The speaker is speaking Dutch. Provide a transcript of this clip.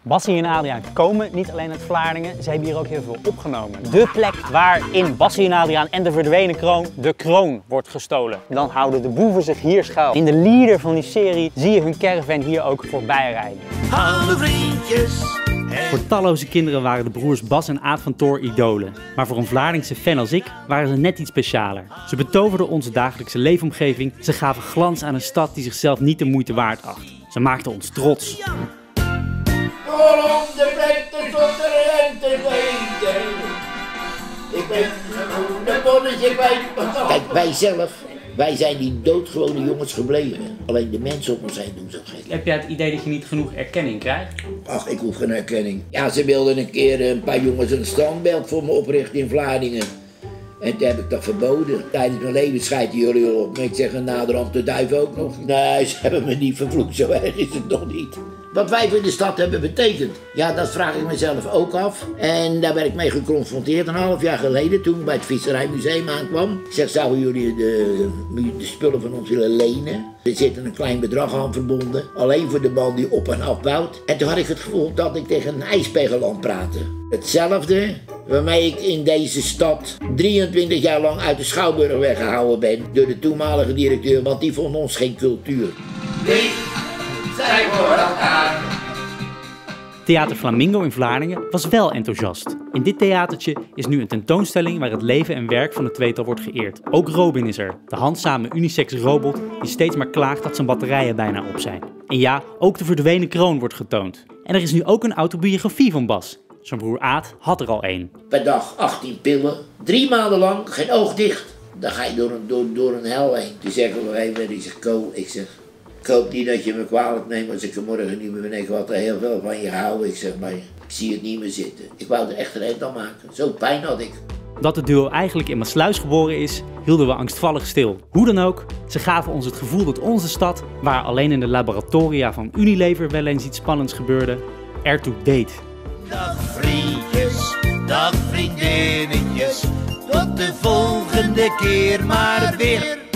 Bassie en Adriaan komen niet alleen uit Vlaardingen, ze hebben hier ook heel veel opgenomen. De plek waar in Bassie en Adriaan en de verdwenen kroon de kroon wordt gestolen. Dan houden de boeven zich hier schuil. In de leader van die serie zie je hun caravan hier ook voorbij rijden. Hallo vriendjes. Voor talloze kinderen waren de broers Bas en Aad van Toor idolen. Maar voor een Vlaardingse fan als ik waren ze net iets specialer. Ze betoverden onze dagelijkse leefomgeving. Ze gaven glans aan een stad die zichzelf niet de moeite waard acht. Ze maakten ons trots. Waarom de plekte tot de rente weten? Ik ben een bonnetje kwijt. Kijk, wij zijn die doodgewone jongens gebleven. Alleen de mensen om ons heen doen zo gek. Heb jij het idee dat je niet genoeg erkenning krijgt? Ach, ik hoef geen erkenning. Ja, ze wilden een keer een paar jongens een standbeeld voor me oprichten in Vlaardingen. En toen heb ik dat verboden. Tijdens mijn leven scheiden jullie op. Maar ik zeg een naderhand de duif ook nog. Nee, ze hebben me niet vervloekt. Zo erg is het nog niet. Wat wij voor de stad hebben betekend, ja, dat vraag ik mezelf ook af. En daar werd ik mee geconfronteerd een half jaar geleden toen ik bij het Visserijmuseum aankwam. Ik zeg, zouden jullie de spullen van ons willen lenen? Er zit een klein bedrag aan verbonden, alleen voor de man die op en af bouwt. En toen had ik het gevoel dat ik tegen een ijspegelland praatte. Hetzelfde waarmee ik in deze stad 23 jaar lang uit de Schouwburg weggehouden ben door de toenmalige directeur, want die vond ons geen cultuur. Zij voor elkaar. Theater Flamingo in Vlaardingen was wel enthousiast. In dit theatertje is nu een tentoonstelling waar het leven en werk van het tweetal wordt geëerd. Ook Robin is er, de handzame unisex robot die steeds maar klaagt dat zijn batterijen bijna op zijn. En ja, ook de verdwenen kroon wordt getoond. En er is nu ook een autobiografie van Bas. Zijn broer Aad had er al één. Per dag 18 pillen, 3 maanden lang, geen oog dicht. Dan ga je door een hel heen. Toen zeg ik op een gegeven moment, ik zeg, Ko, ik hoop niet dat je me kwalijk neemt als ik er morgen niet meer ben. Ik had er heel veel van je gehouden. Ik zeg, maar ik zie het niet meer zitten. Ik wou er echt een eind aan maken. Zo pijn had ik. Dat het duo eigenlijk in Maassluis geboren is, hielden we angstvallig stil. Hoe dan ook, ze gaven ons het gevoel dat onze stad, waar alleen in de laboratoria van Unilever wel eens iets spannends gebeurde, ertoe deed. Dag vriendjes, dag vriendinnetjes, tot de volgende keer maar weer.